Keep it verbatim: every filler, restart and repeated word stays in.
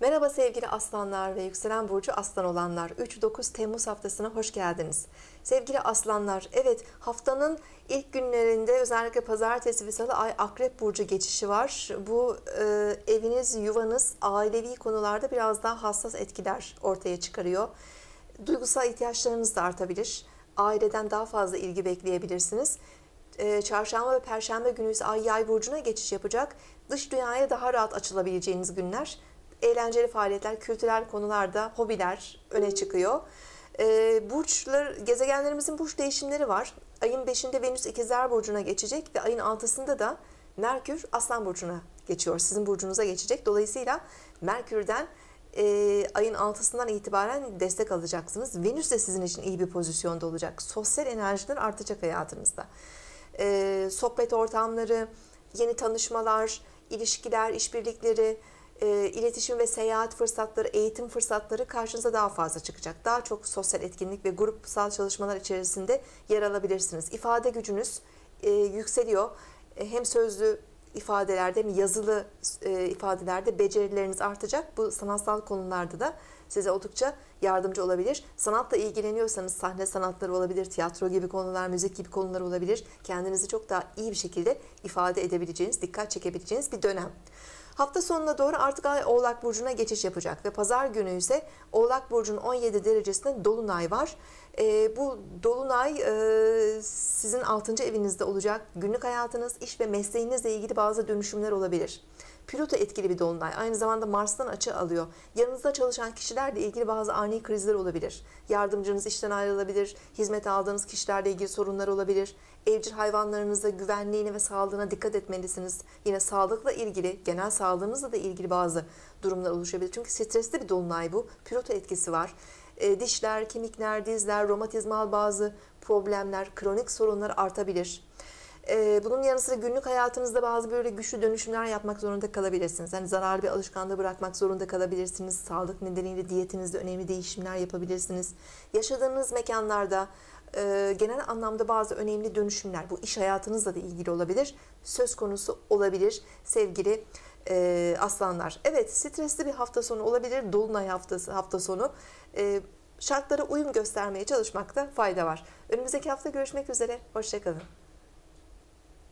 Merhaba sevgili aslanlar ve yükselen burcu aslan olanlar. üç dokuz Temmuz haftasına hoş geldiniz. Sevgili aslanlar, evet haftanın ilk günlerinde özellikle pazartesi ve salı ay akrep burcu geçişi var. Bu e, eviniz, yuvanız, ailevi konularda biraz daha hassas etkiler ortaya çıkarıyor. Duygusal ihtiyaçlarınız da artabilir. Aileden daha fazla ilgi bekleyebilirsiniz. E, çarşamba ve perşembe günü ise ay yay burcuna geçiş yapacak. Dış dünyaya daha rahat açılabileceğiniz günler. Eğlenceli faaliyetler, kültürel konularda hobiler öne çıkıyor. Ee, burçlar, gezegenlerimizin burç değişimleri var. Ayın beşinde Venüs İkizler Burcu'na geçecek ve ayın altısında da Merkür Aslan Burcu'na geçiyor. Sizin burcunuza geçecek. Dolayısıyla Merkür'den e, ayın altısından itibaren destek alacaksınız. Venüs de sizin için iyi bir pozisyonda olacak. Sosyal enerjiler artacak hayatınızda. Ee, sohbet ortamları, yeni tanışmalar, ilişkiler, işbirlikleri, E, iletişim ve seyahat fırsatları, eğitim fırsatları karşınıza daha fazla çıkacak. Daha çok sosyal etkinlik ve grupsal çalışmalar içerisinde yer alabilirsiniz. İfade gücünüz e, yükseliyor. E, hem sözlü ifadelerde hem yazılı e, ifadelerde becerileriniz artacak. Bu sanatsal konularda da size oldukça yardımcı olabilir. Sanatla ilgileniyorsanız sahne sanatları olabilir, tiyatro gibi konular, müzik gibi konular olabilir. Kendinizi çok daha iyi bir şekilde ifade edebileceğiniz, dikkat çekebileceğiniz bir dönem. Hafta sonuna doğru artık Ay Oğlak Burcu'na geçiş yapacak ve Pazar günü ise Oğlak Burcu'nun on yedi derecesinde Dolunay var. E, bu Dolunay e, sizin altıncı evinizde olacak. Günlük hayatınız, iş ve mesleğinizle ilgili bazı dönüşümler olabilir. Plüto etkili bir dolunay. Aynı zamanda Mars'tan açı alıyor. Yanınızda çalışan kişilerle ilgili bazı ani krizler olabilir. Yardımcınız işten ayrılabilir. Hizmet aldığınız kişilerle ilgili sorunlar olabilir. Evcil hayvanlarınıza, güvenliğine ve sağlığına dikkat etmelisiniz. Yine sağlıkla ilgili, genel sağlığınızla da ilgili bazı durumlar oluşabilir. Çünkü stresli bir dolunay bu. Plüto etkisi var. E, dişler, kemikler, dizler, romatizmal bazı problemler, kronik sorunlar artabilir. Bunun yanı sıra günlük hayatınızda bazı böyle güçlü dönüşümler yapmak zorunda kalabilirsiniz. Yani zararlı bir alışkanlığı bırakmak zorunda kalabilirsiniz. Sağlık nedeniyle diyetinizde önemli değişimler yapabilirsiniz. Yaşadığınız mekanlarda genel anlamda bazı önemli dönüşümler, bu iş hayatınızla da ilgili olabilir, söz konusu olabilir sevgili aslanlar. Evet, stresli bir hafta sonu olabilir, dolunay haftası hafta sonu. Şartlara uyum göstermeye çalışmakta fayda var. Önümüzdeki hafta görüşmek üzere, hoşça kalın.